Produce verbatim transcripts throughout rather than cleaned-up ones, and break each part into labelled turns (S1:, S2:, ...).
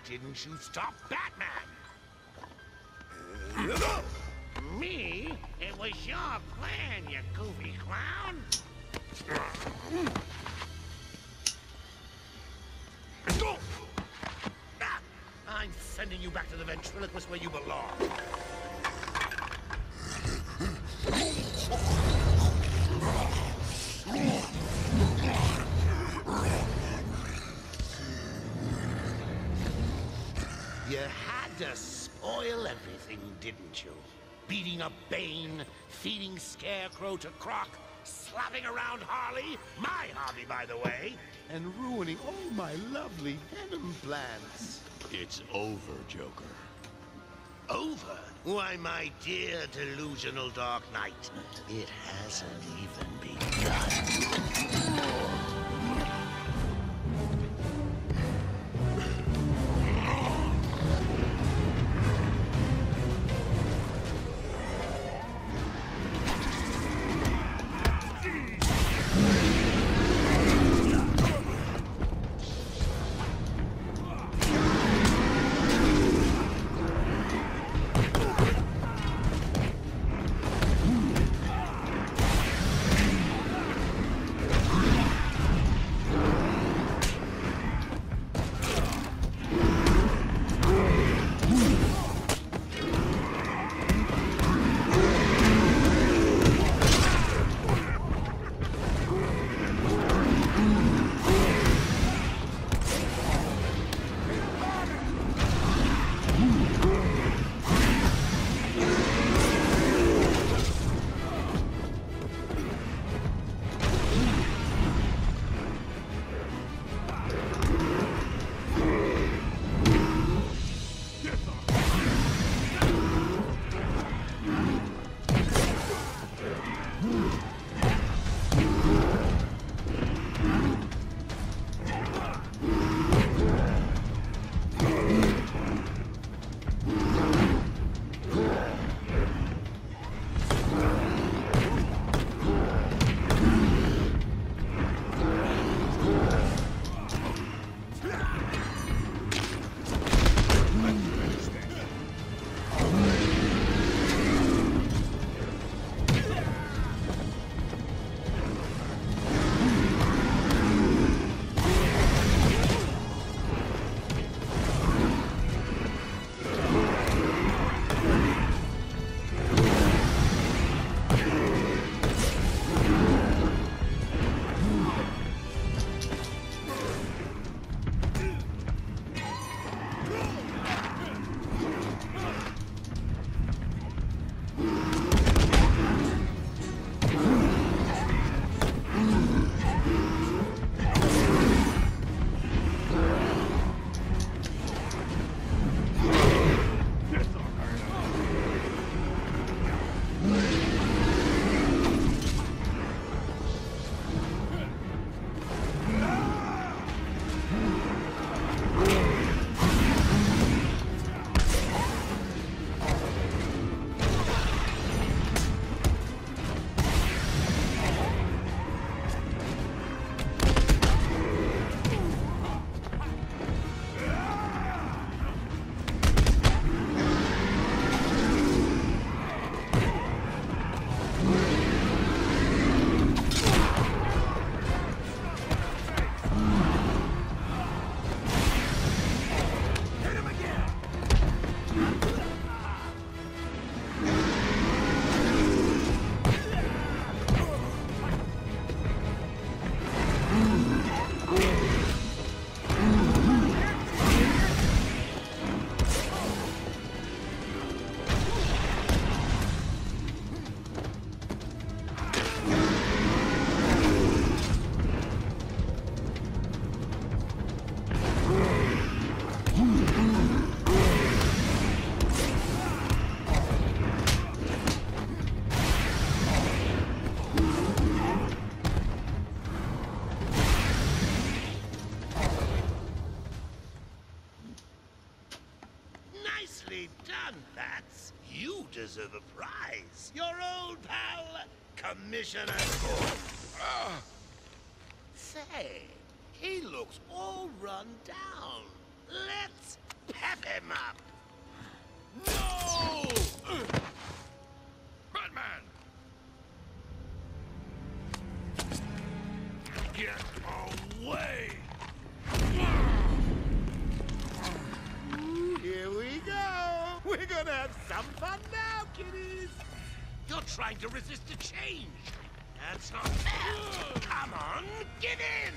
S1: didn't you stop Batman? Me? It was your plan, you goofy clown. I'm sending you back to the ventriloquist where you belong. You had to spoil everything, didn't you? Beating up Bane, feeding Scarecrow to Croc, slapping around Harley, my Harley, by the way, and ruining all my lovely Venom plans.
S2: It's over, Joker.
S1: Over? Why, my dear delusional Dark Knight, it hasn't even begun. Nicely done, Bats. You deserve a prize. Your old pal, Commissioner Gordon. Uh, say, he looks all run down. Let's Pep him up!
S2: No! Batman! Get away!
S1: Here we go! We're gonna have some fun now, kiddies! You're trying to resist a change! That's not fair! Come on, give in!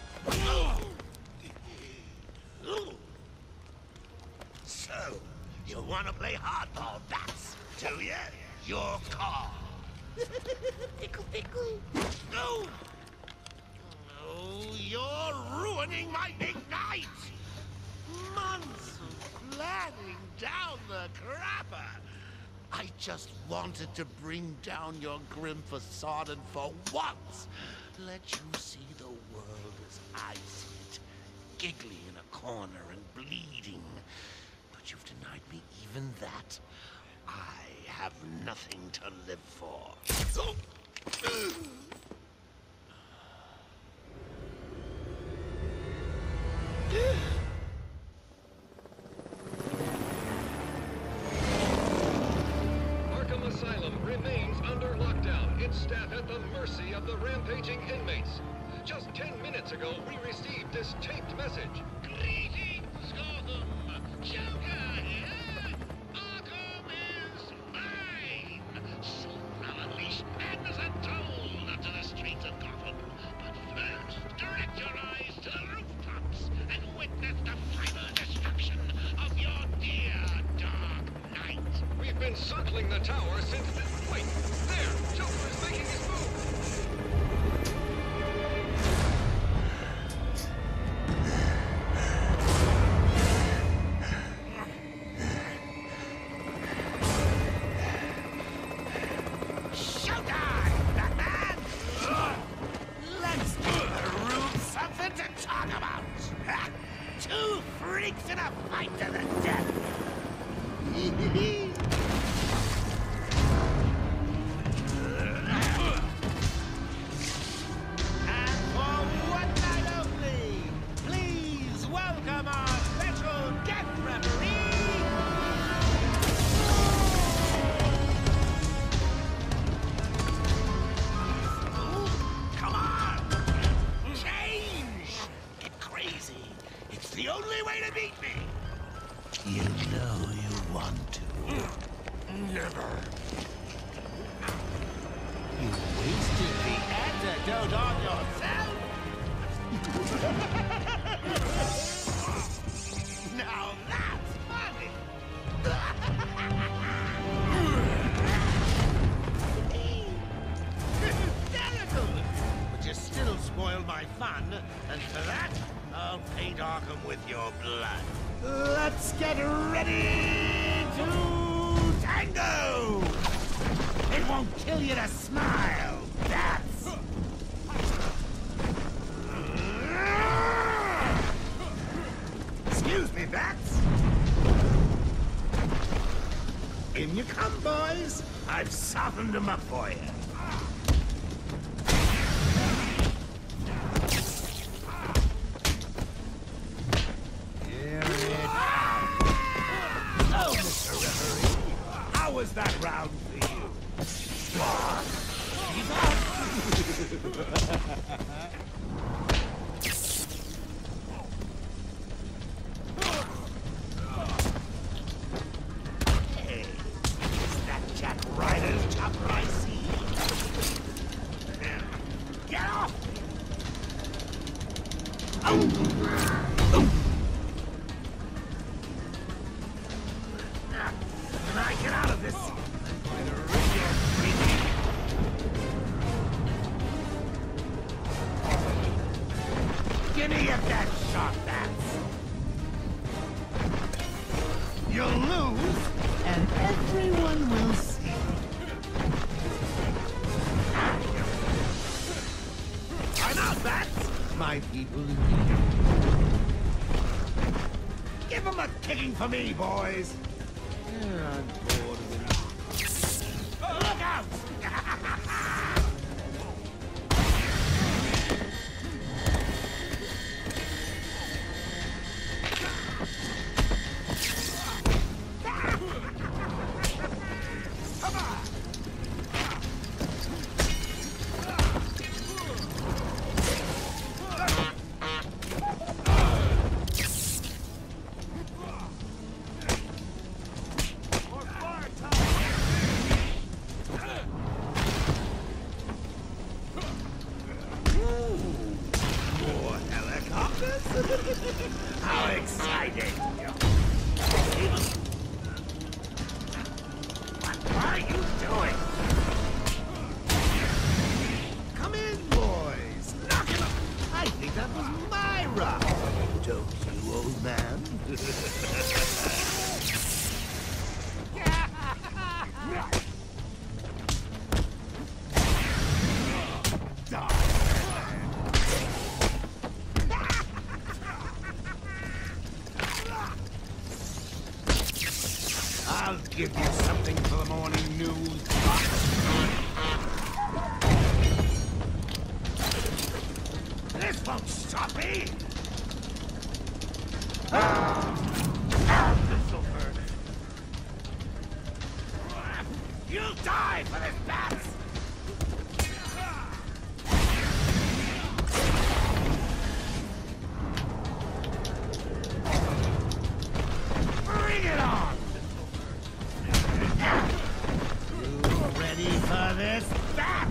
S1: So, you want to play hardball, bats, do you? Your call. Pickle, pickle. No! No, you're ruining my big night! Months of planning down the crapper! I just wanted to bring down your grim facade and for once let you see the world as I see it. Giggly in a corner and bleeding. But you've denied me even that. I have nothing to live for.
S3: Asylum remains under lockdown, its staff at the mercy of the rampaging inmates. Just ten minutes ago, we received this taped message.
S1: Greetings, Gotham! Joker here! Arkham is mine! Soon I'll unleash madness untold onto the streets of Gotham. But first, direct your eyes to the rooftops and witness the final destruction of your dear Dark Knight.
S3: We've been circling the tower since the... Wait! There! Joker is making his move!
S1: Showtime, Batman! Let's give the room something to talk about! Two freaks in a fight to the death! And for one night only, please welcome our special death referee, come on! Change! Get crazy! It's the only way to beat me! You know you want to. Never. You wasted the antidote on yourself? Now that's funny! Hysterical! But you still spoiled my fun, and for that, I'll paint Arkham with your blood. Let's get ready to tango! It won't kill you to smile, that's... Excuse me, bats. In you come, boys. I've softened them up for you. How was that round for you? What? Hey, is that Jack Ryder's chopper I see? Get off! Oh! Oh! Can I get out of this? By the ring you're freaking. Give me a dead shot, bats. You'll lose, and everyone will see. I'm out, bats. My people indeed. Give them a kicking for me, boys. I'm bored of it. Look out! How exciting! What are you doing? Come in, boys. Knock him up. I think that was my rock. Don't you, old man? I'll give you something for the morning news. This won't stop me! Ah! Ah, this'll hurt. You'll die for this, bats! Bring it on! You ready for this, bats?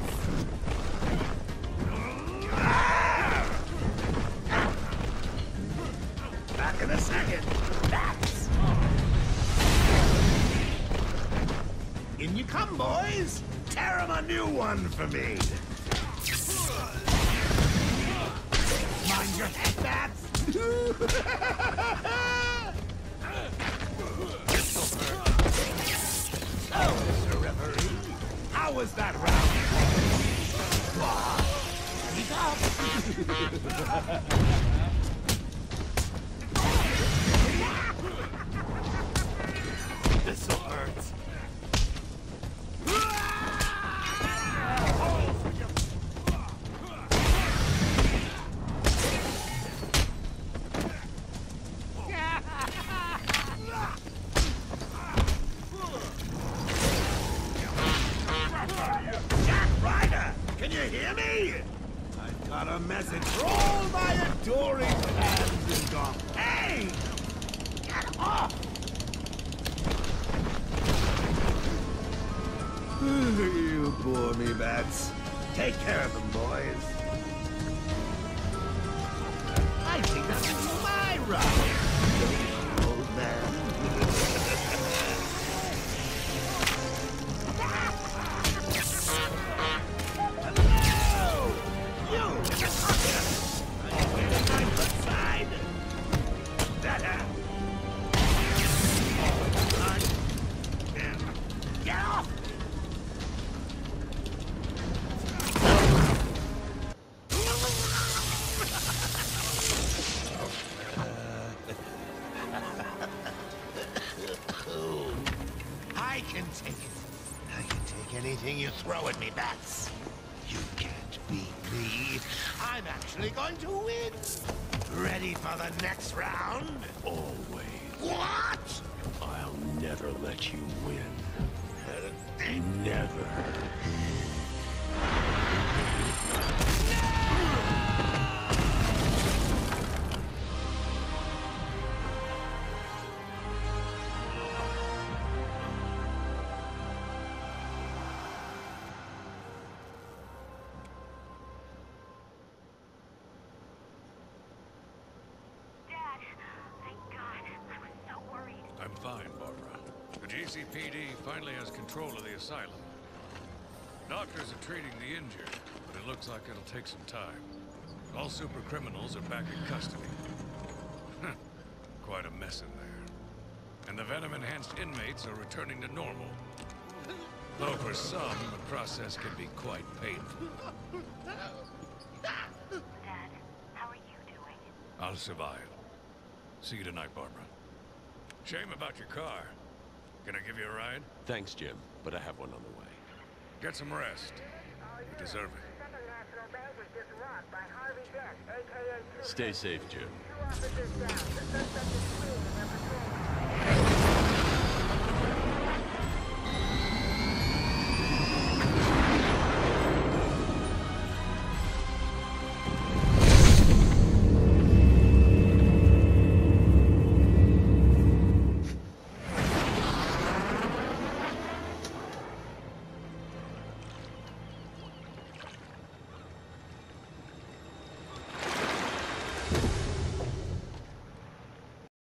S1: Back in a second. Bats! In you come, boys. Tear 'em a new one for me. Mind your head, bats. Oh, Mister Referee, how was that round? Speak up. This'll hurt. Can you hear me? I've got a message for all my adoring fans in Gotham. Hey! Get off! You bore me, bats. Take care of them, boys. I think that was my rock, old man. I can take it. I can take anything you throw at me, bats. You can't beat me. I'm actually going to win. Ready for the next round?
S2: Always.
S1: What?
S2: I'll never let you win. Never. I'm fine, Barbara. The G C P D finally has control of the asylum. Doctors are treating the injured, but it looks like it'll take some time. All super criminals are back in custody. Quite a mess in there. And the venom-enhanced inmates are returning to normal. Though for some, the process can be quite painful.
S4: Dad, how are you doing?
S3: I'll survive. See you tonight, Barbara. Shame about your car. Can I give you a ride?
S2: Thanks, Jim, but I have one on the way.
S3: Get some rest. You deserve it.
S2: Stay safe, Jim.
S4: Two officers down. The suspect is fleeing and they're patrolling.